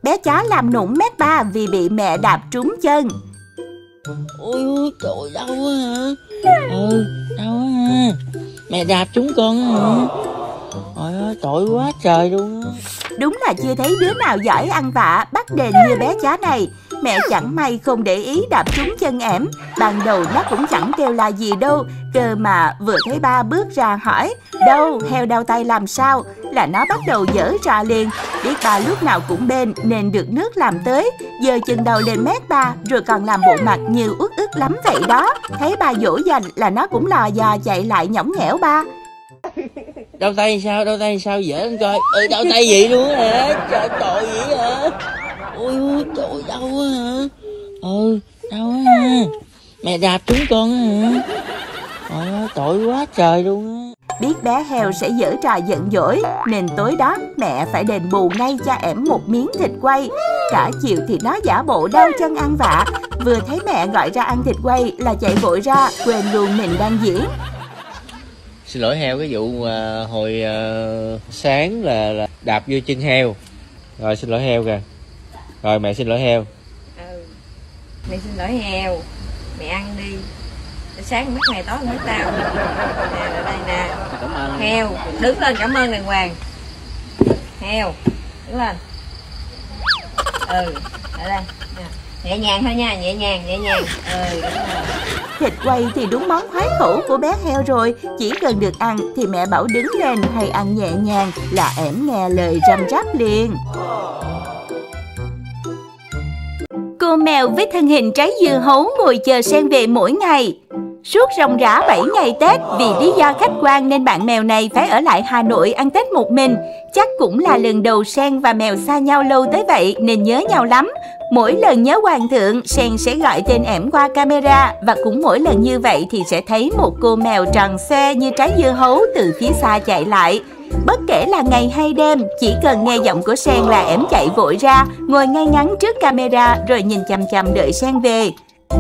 bé chó làm nũng mét ba vì bị mẹ đạp trúng chân. Ôi trời, đau quá hả? Đau quá ha. Mẹ đạp trúng con hả? Trời ơi, tội quá trời luôn á. Đúng là chưa thấy đứa nào giỏi ăn vạ bắt đền như bé chó này. Mẹ chẳng may không để ý đạp trúng chân ẻm. Ban đầu nó cũng chẳng kêu là gì đâu. Cơ mà vừa thấy ba bước ra hỏi đâu, heo đau tay làm sao, là nó bắt đầu giở trò liền. Biết ba lúc nào cũng bên nên được nước làm tới. Giờ chừng đầu lên mét ba rồi còn làm bộ mặt như uất ức lắm vậy đó. Thấy ba dỗ dành là nó cũng lò dò chạy lại nhõng nhẽo ba. Đau tay sao dễ không coi. Đau tay vậy luôn hả? Trời, tội vậy hả? Ôi trời, đau quá hả? Đau quá ha. Mẹ đạp trúng con hả? Trời ơi, tội quá trời luôn á. Biết bé heo sẽ giở trò giận dỗi nên tối đó mẹ phải đền bù ngay cho ẻm một miếng thịt quay. Cả chiều thì nó giả bộ đau chân ăn vạ. Vừa thấy mẹ gọi ra ăn thịt quay là chạy vội ra, quên luôn mình đang diễn. Xin lỗi heo, cái vụ hồi sáng là đạp vô chân heo. Rồi xin lỗi heo kìa. Rồi mẹ xin lỗi heo. Mẹ xin lỗi heo. Mẹ ăn đi. Sáng mất ngày tối mất tao. Nè, ở đây nè. Cảm ơn. Heo, đứng lên cảm ơn đàng hoàng. Heo, đứng lên. Ở đây. Nhẹ nhàng thôi nha, nhẹ nhàng. Đúng rồi. Thịt quay thì đúng món khoái khẩu của bé heo rồi. Chỉ cần được ăn thì mẹ bảo đứng lên hay ăn nhẹ nhàng là ẻm nghe lời răm rắp liền. Cô mèo với thân hình trái dưa hấu ngồi chờ Sen về mỗi ngày. Suốt ròng rã 7 ngày Tết, vì lý do khách quan nên bạn mèo này phải ở lại Hà Nội ăn Tết một mình. Chắc cũng là lần đầu Sen và mèo xa nhau lâu tới vậy nên nhớ nhau lắm. Mỗi lần nhớ hoàng thượng, Sen sẽ gọi tên ẻm qua camera. Và cũng mỗi lần như vậy thì sẽ thấy một cô mèo tròn xoe như trái dưa hấu từ phía xa chạy lại. Bất kể là ngày hay đêm, chỉ cần nghe giọng của Sen là ẻm chạy vội ra, ngồi ngay ngắn trước camera rồi nhìn chằm chằm đợi Sen về.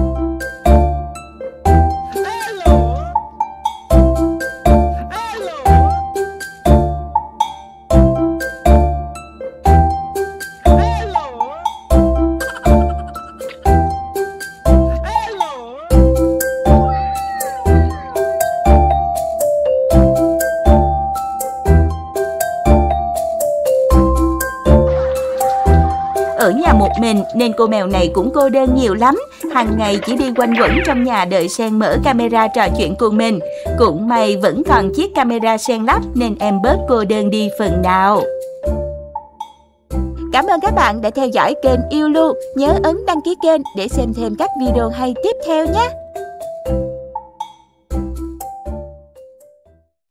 Ở nhà một mình nên cô mèo này cũng cô đơn nhiều lắm. Hàng ngày chỉ đi quanh quẩn trong nhà đợi Sen mở camera trò chuyện cùng mình. Cũng may vẫn còn chiếc camera Sen lắp nên em bớt cô đơn đi phần nào. Cảm ơn các bạn đã theo dõi kênh Yêu Lu. Nhớ ấn đăng ký kênh để xem thêm các video hay tiếp theo nhé.